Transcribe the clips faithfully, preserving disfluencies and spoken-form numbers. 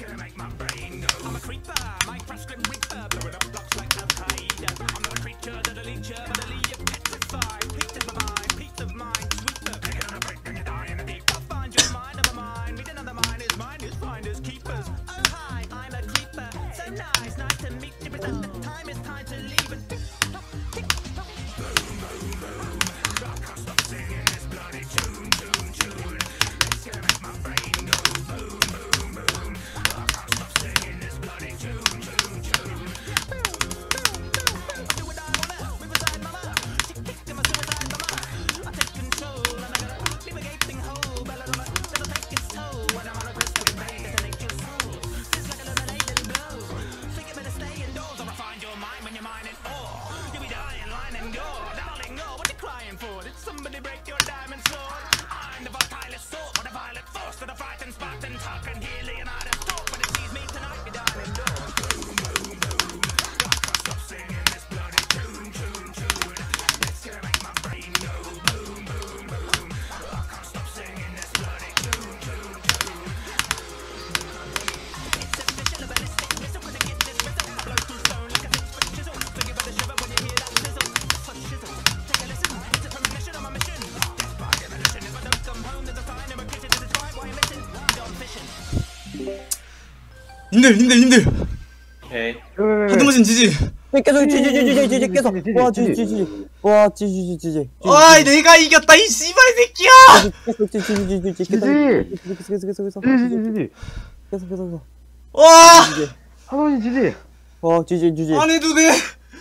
님들 님들 님들 오케이. 헤드머신 지지. 계속 지지 지지 지지 지지 계속 와 지지 지지 와 지지 지지 지지 와 내가 이겼다 이 씨발 새끼야. 계속 지지 지지 지지 지지 계속 계속 계속 계속 지지 지지 계속 계속 와 한원이 지지 와 지지 지지 안 해도 돼.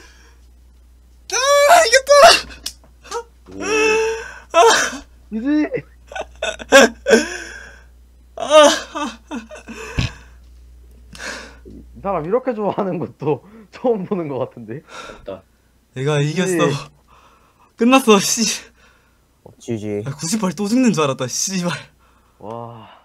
아 이겼다. 지지 아 이 사람 이렇게 좋아하는 것도 처음 보는 것 같은데. 됐다. 내가 이겼어. 끝났어 씨. 지지 구십팔 또 죽는 줄 알았다 씨발. 와.